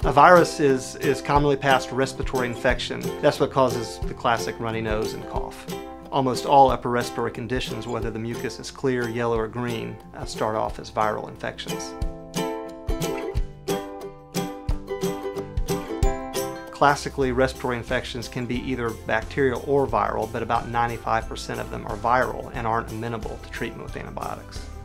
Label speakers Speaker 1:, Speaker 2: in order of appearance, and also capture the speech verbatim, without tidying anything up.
Speaker 1: A virus is, is commonly passed respiratory infection. That's what causes the classic runny nose and cough. Almost all upper respiratory conditions, whether the mucus is clear, yellow, or green, uh, start off as viral infections. Classically, respiratory infections can be either bacterial or viral, but about ninety-five percent of them are viral and aren't amenable to treatment with antibiotics.